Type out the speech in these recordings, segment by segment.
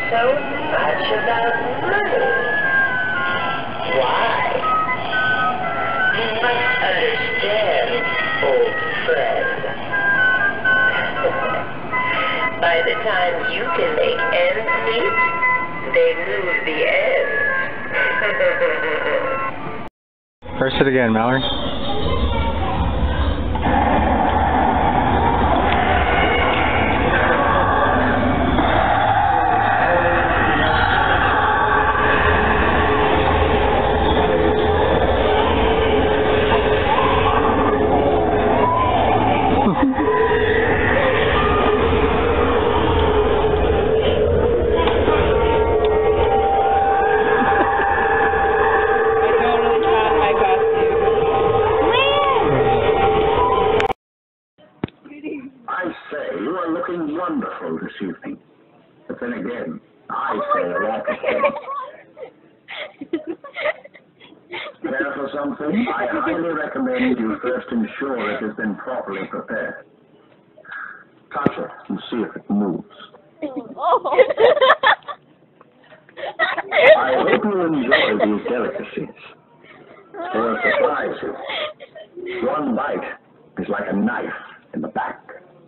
so much about money. Why? You must understand, old friend. By the time you can make ends meet, they lose the ends. Press it again, Mallory. Wonderful this evening. But then again, I say a lot of things. Care for something? I highly recommend you first ensure it has been properly prepared. Touch it and see if it moves. Oh. I hope you enjoy these delicacies. They will surprise you. One bite is like a knife in the back.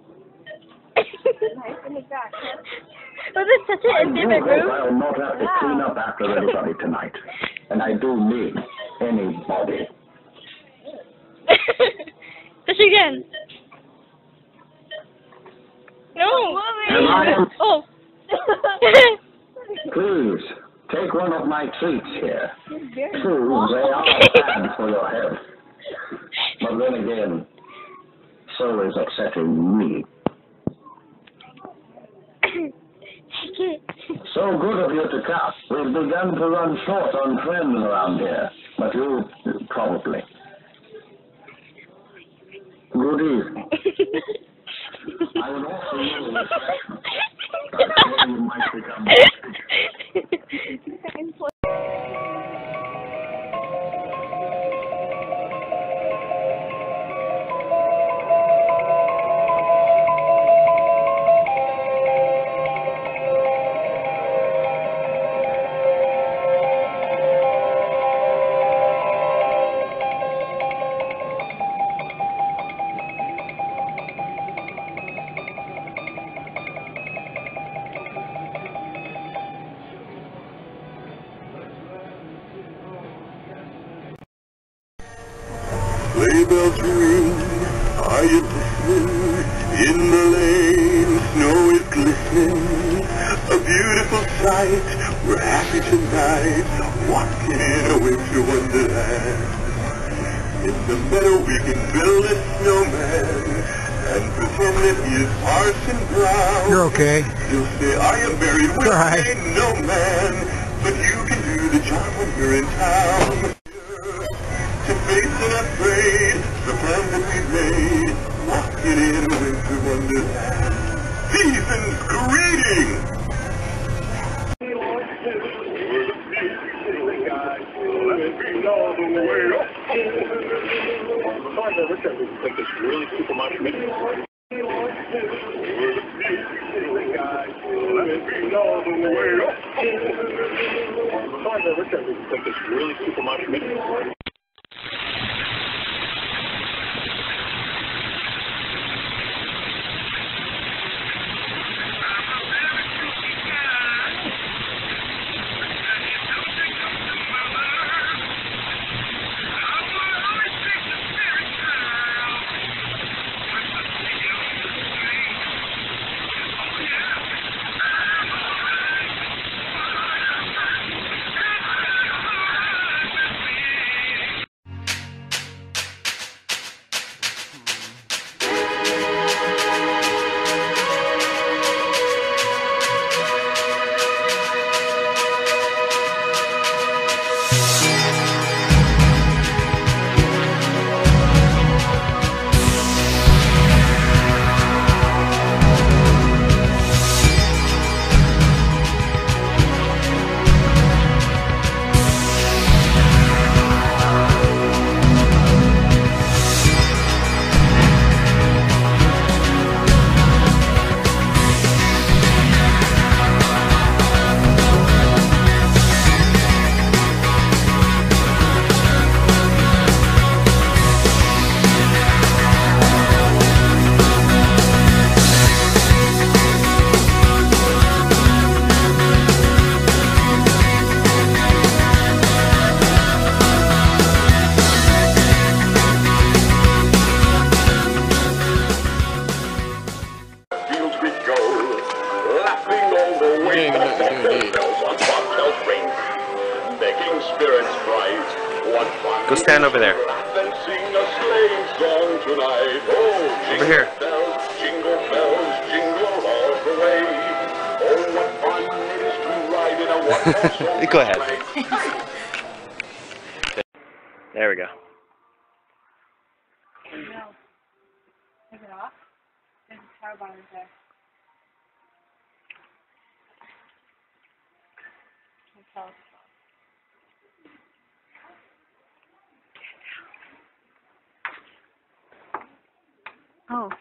Was it such an intimate room? I will not have to clean up after anybody tonight. And I do mean anybody. Fish again. No. Oh. Please, take one of my treats here. True, they are bad for your health. But then again, so is upsetting me. So good of you to come. We've begun to run short on friends around here, but you probably. Good evening. I would also know refreshment, but I fear you might become Sleigh bells ring, are you listening? In the lane, snow is glistening. A beautiful sight, we're happy tonight, walking in a winter wonderland. In the meadow we can build a snowman and pretend that he is Parson Brown. You're okay. He'll say, I am buried with Right. no man, but you can do the job when you're in town. To face unafraid the plan that we've made, walking in a winter wonderland. Season's greeting! sing a sleigh song tonight. Oh, over here. jingle bells, jingle all the way. Oh, what fun it is to ride in a one-horse open Go ahead. sleigh. There we go. Take it off. There's a power bottom there. Oh.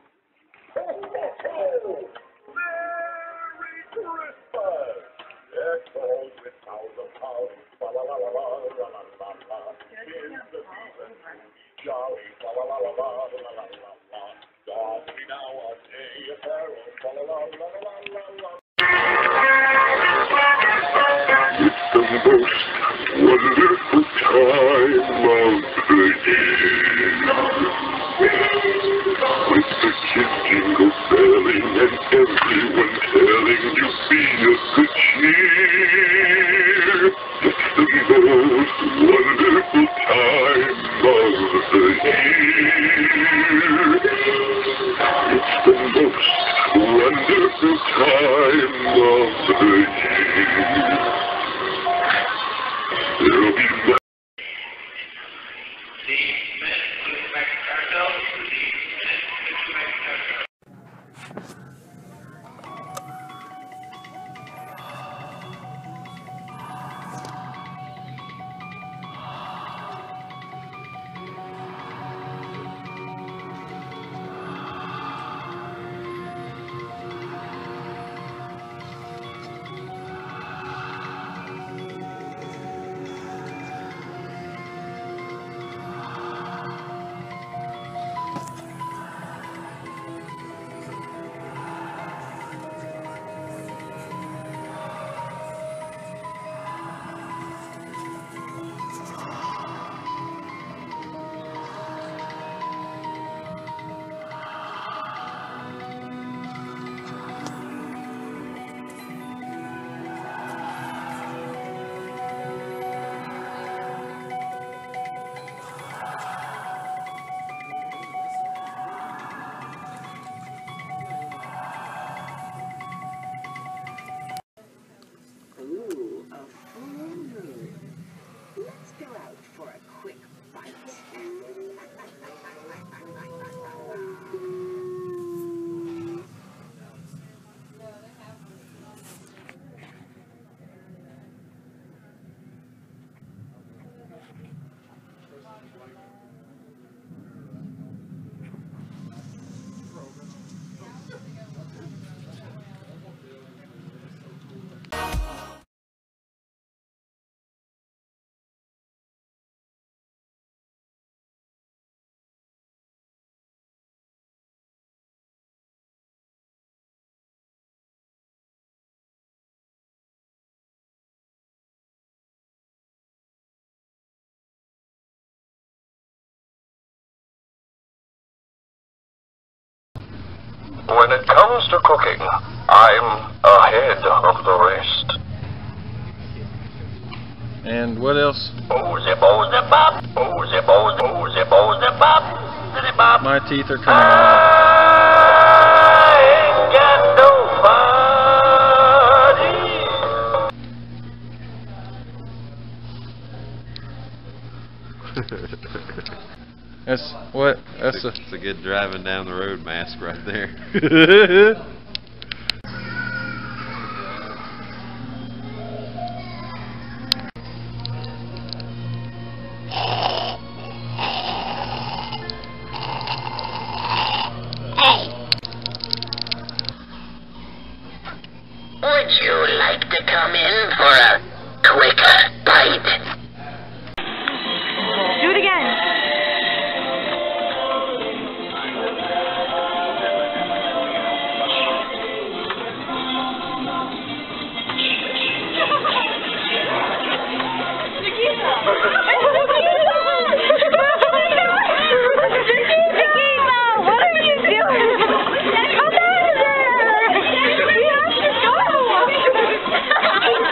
It's the most wonderful time of the year. With the kids jingle belling and everyone telling you be of good cheer. It's the most wonderful time of the year. It's the most wonderful time of the year. There'll be when it comes to cooking, I'm ahead of the rest. And what else? My teeth are coming out. I ain't got nobody. That's what? That's It's a good driving down the road mask right there. Would you like to come in for a quick bite? Do it again. What are you doing? Come out of there! You have to go!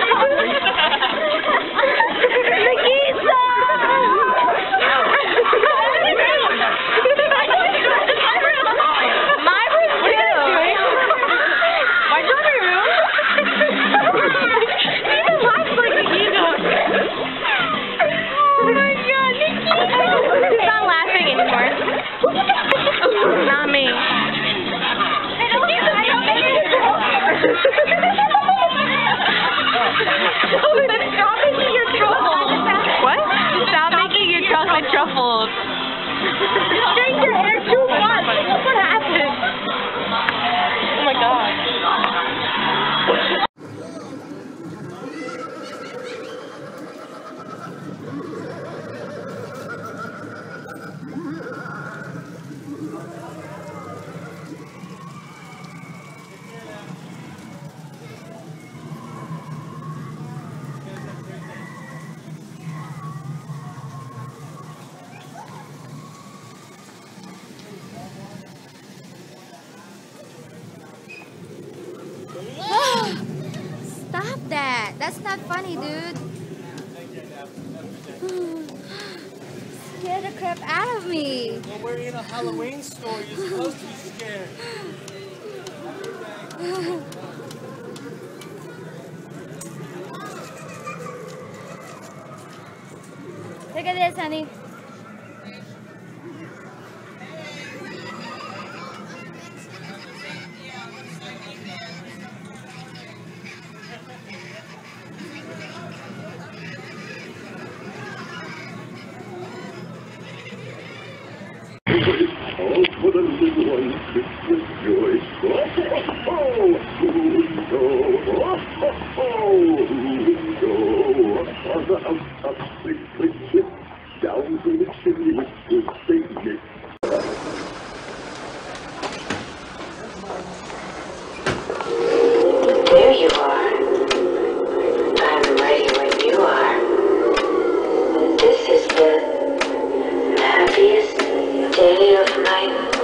cold. You strained your hair too much. Look what happened. Oh my god. Stop that. That's not funny, dude. Scared the crap out of me. Well, we're in a Halloween store. You're supposed to be scared. Look at this, honey. All for the little one's Christmas joy. Up, click, click, click. Down from the chimney with good things. There you are. I'm ready when you are. This is the happiest day of my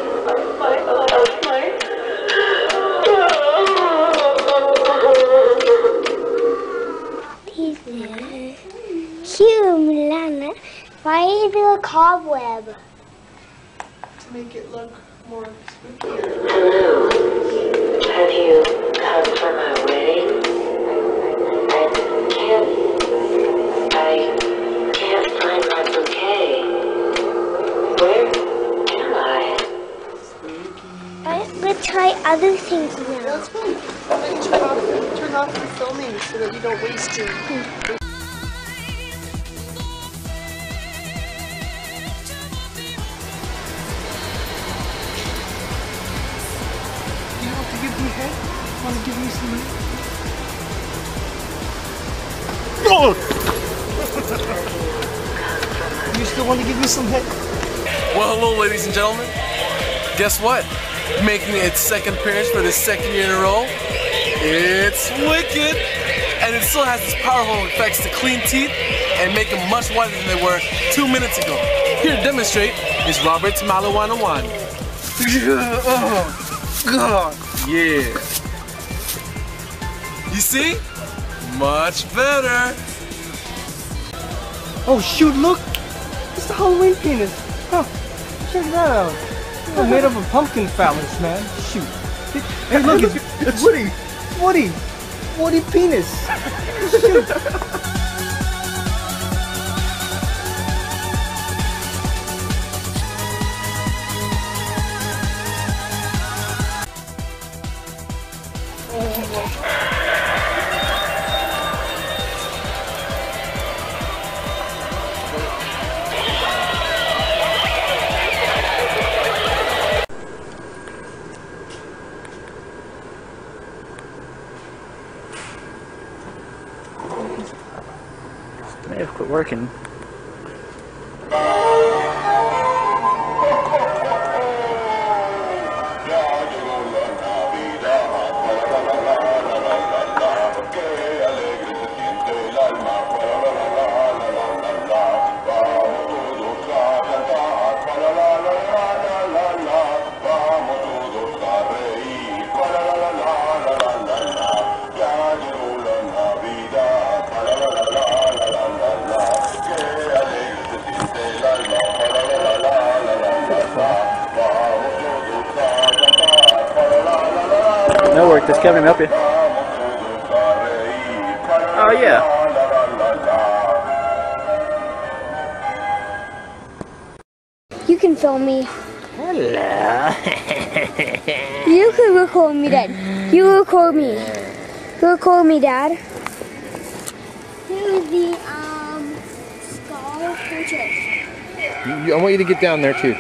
Cute, Milana. Why do you do a cobweb? To make it look more spooky. Hello. Have you come for my wedding? I can't find my bouquet. Where am I? Let's try other things now. That's fine. Turn off the filming so that you don't waste your... You have to give me head? Want to give me some head? You still want to give me some head? Well, hello, ladies and gentlemen. Guess what? Making its second appearance for the second year in a row, it's Wicked! And it still has its powerful effects to clean teeth and make them much whiter than they were 2 minutes ago. Here to demonstrate is Robert Malawan. Oh, God. Yeah. You see? Much better. Oh shoot, look! It's the Halloween penis. Huh. Check that out. Oh, made up of pumpkin phallus, man. Shoot. Hey, look, it's Woody. Woody penis. Shoot. May have quit working. No work. Does Kevin help you? Oh yeah. You can film me. Hello. You can record me, Dad. You record me. You record me, Dad. Here's the skull purchase. I want you to get down there too.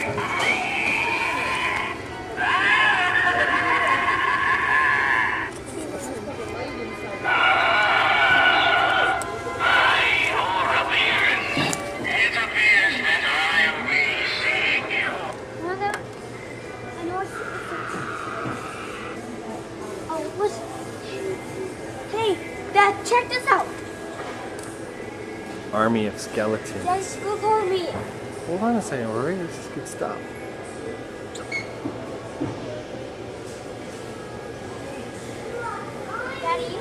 Hey, Dad, check this out. Army of skeletons. Yes, look over me. Hold on a second, Rory. This is good stuff. Daddy,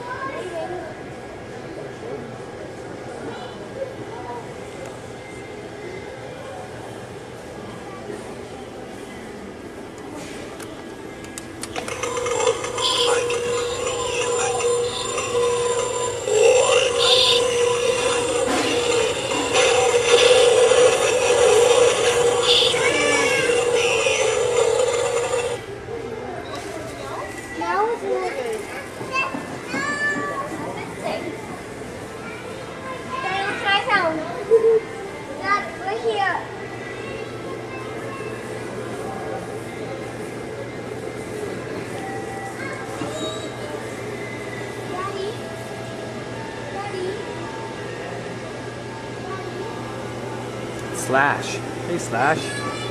Slash. Hey, Slash.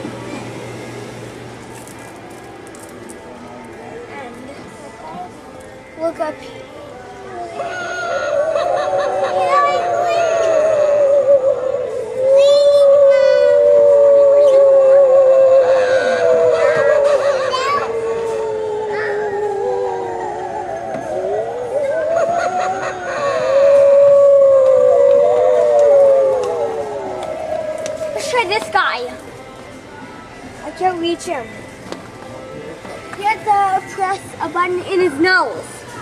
look up here. Let's try this guy. I can't reach him. He had to press a button in his nose.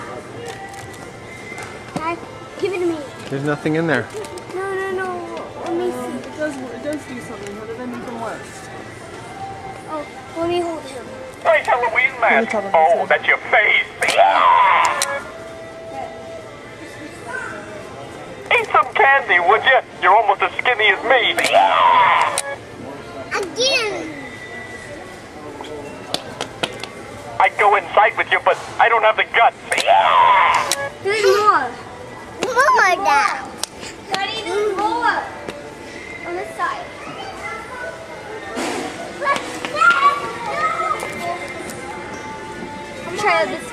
Okay, give it to me. There's nothing in there. No. Let me see. It does do something. What did I make him worse? Oh, let me hold him. Hey, Halloween mask. Oh, that's your face. Eat some candy, would you? You're almost as skinny as me. Again. I'd go inside with you, but I don't have the guts. There's more. More now. Daddy, there's more. On this side. I'm trying this.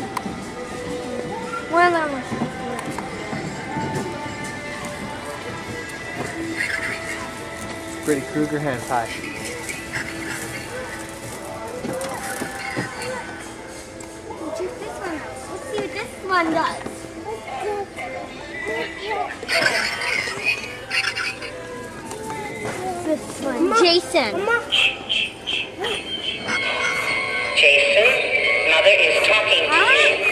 One of them. Freddy Krueger hand pie. Check this one out. Let's see what this one does. This one. Jason. Jason, Mother is talking to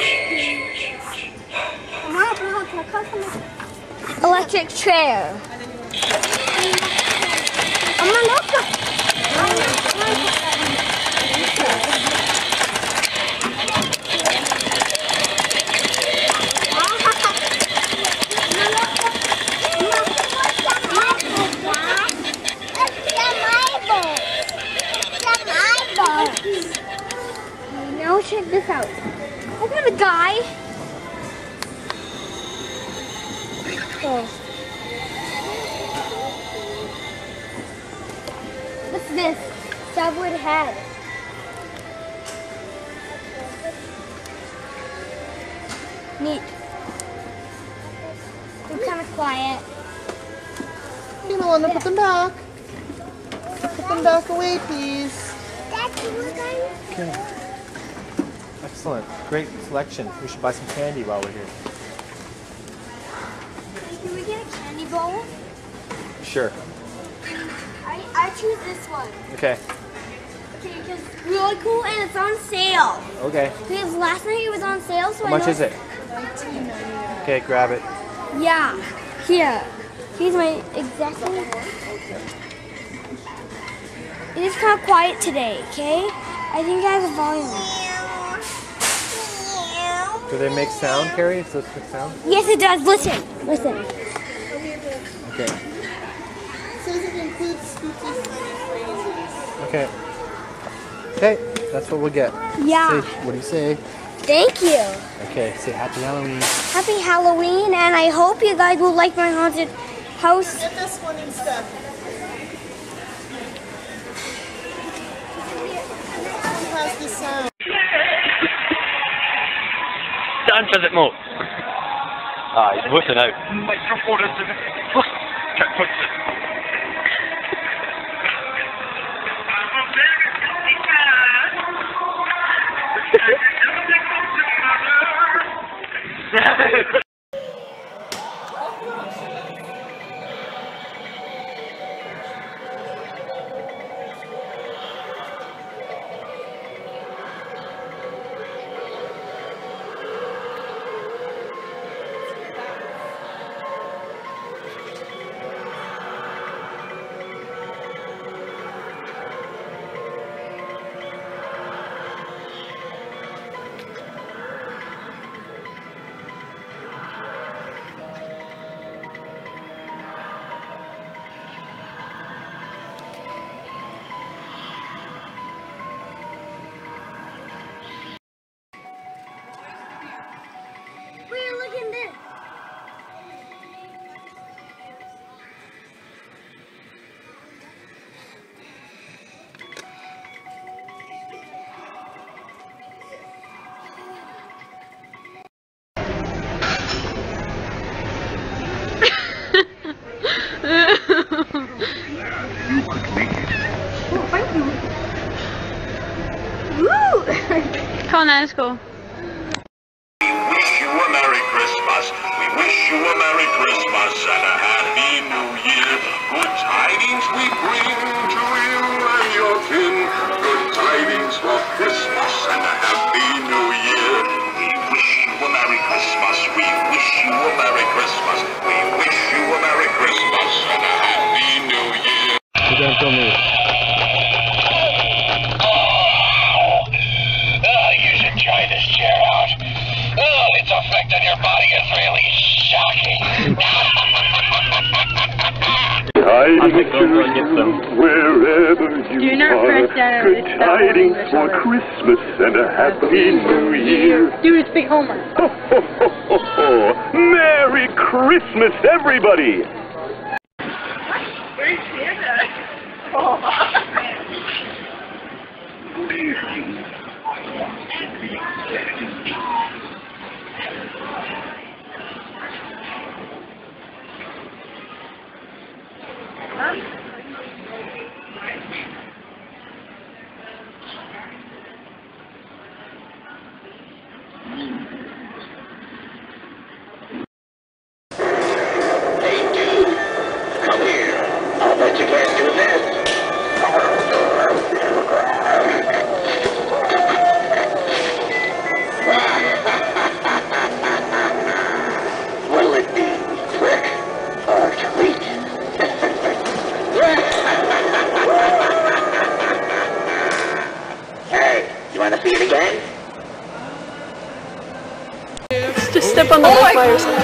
you. Electric chair. Now check this out. I got a guy. Oh. What's this? Subwood head. Neat. They're kind of quiet. You don't want to put them back. Put them back away, please. Okay. Excellent. Great selection. We should buy some candy while we're here. Can we get a candy bowl? Sure. I choose this one. Okay. Okay, because it's really cool and it's on sale. Okay. Because last night it was on sale, so How much is it? $19.99. Okay, grab it. Yeah. Here. Here's my exact one. It is kind of quiet today, okay? I think I have a volume. Do they make sound, Carrie? Does this make sound? Yes, it does. Listen. Listen. Okay. Say it again. Okay. Okay, that's what we'll get. Yeah. Say, what do you say? Thank you. Okay, say Happy Halloween. Happy Halloween, and I hope you guys will like my haunted house. Get this one instead. Who has the sound? Don't does it more. Ah, he's wussing out. Wait, look at this. You could make it. Oh, thank you. Woo! Come on, that's cool. We wish you a Merry Christmas. We wish you a Merry Christmas and a Happy New Year. Good tidings we bring to you and your kin. Good tidings for Christmas and a Happy New Year. We wish you a Merry Christmas. We wish you a Merry Christmas. We wish you a Merry Christmas and a Happy New Year. You don't tell me. You should try this chair out. Its effect on your body is really shocking. I think I'll go get some. Wherever you Do not are, press that. good It's not tidings English for already. Christmas and a Happy New Year. Dude, it's Big Homer. Ho, ho, ho, ho, ho. Merry Christmas, everybody! Hey, dude, come here. I'll bet you can't do this. What'll it be? Trick or treat? Hey, you want to see it again? Just step on the left by yourself.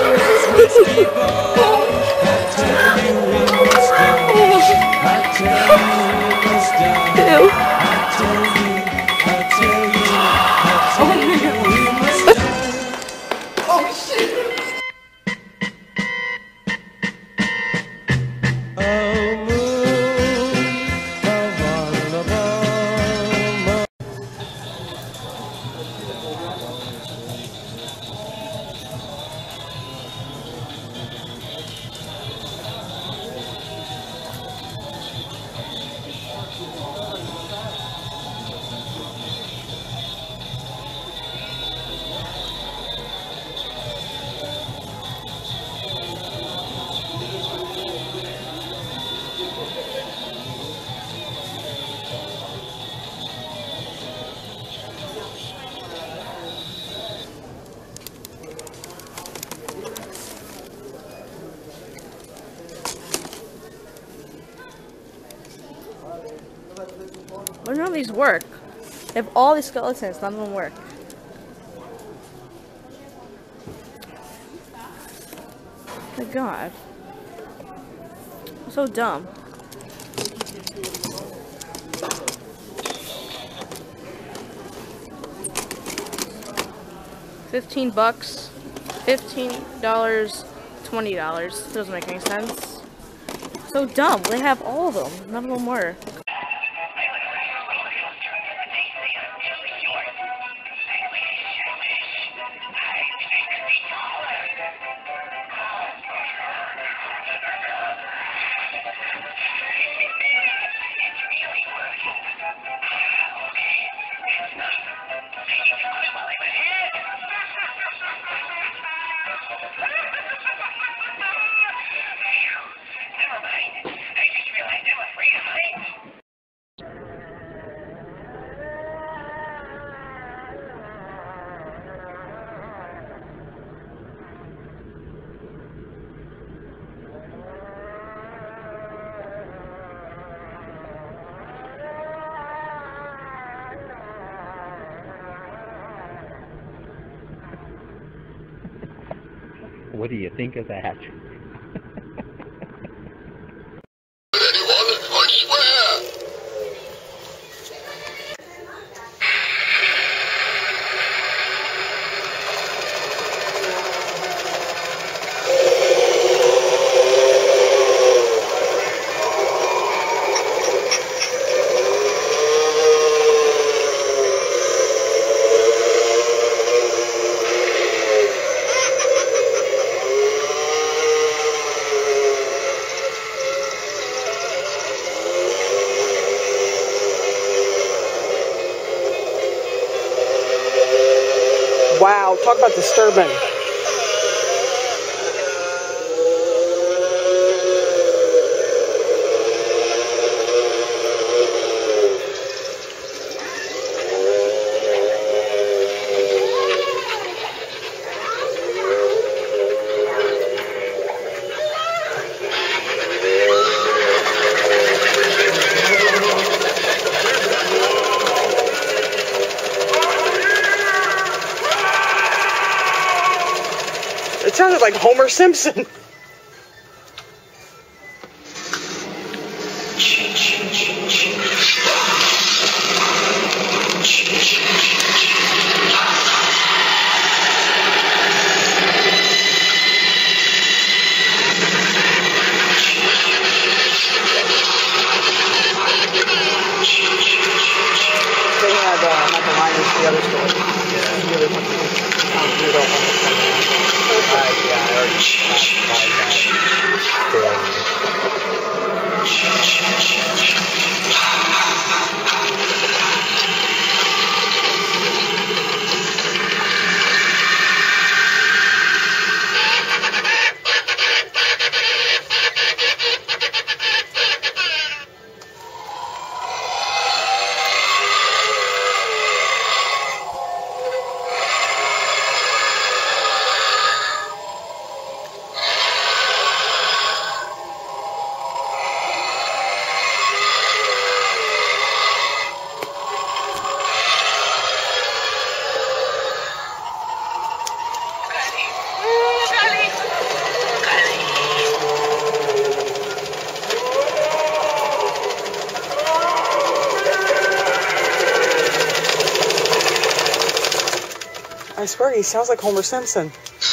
But none of these work. They have all these skeletons, none of them work. My God. I'm so dumb. $15, $15, $20. Doesn't make any sense. So dumb. They have all of them. None of them work. What do you think of that? Wow, talk about disturbing. It sounded like Homer Simpson. They had Michael Myers, the other story. Yeah. The other one. Yeah, I already tried I swear he sounds like Homer Simpson.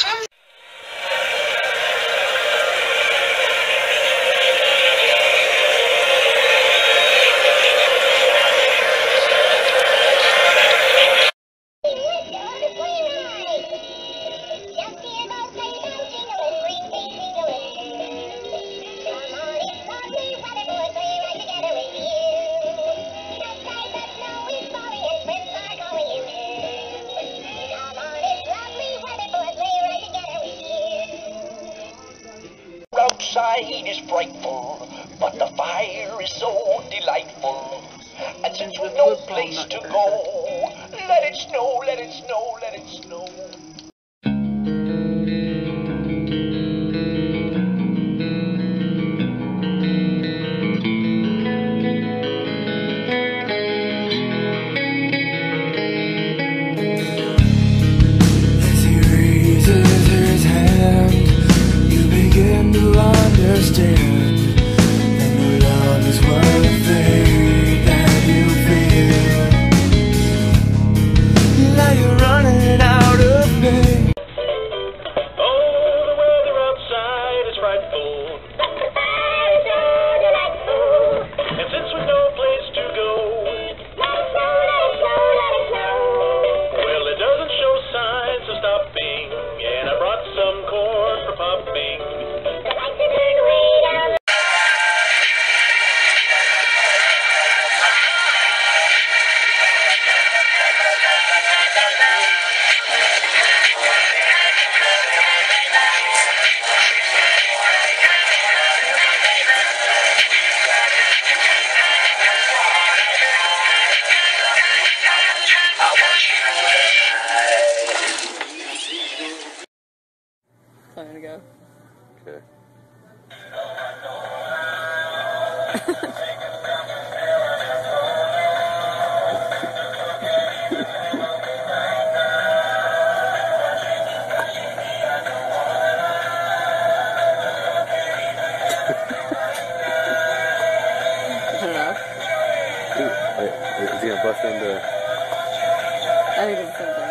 Outside is frightful, but the fire is so delightful. And since we've no place to go, let it snow, let it snow, let it snow. As he raises his hand, you begin to understand that no love is worth the thing that you feel. Now you're running out of same day. I think it's the same thing.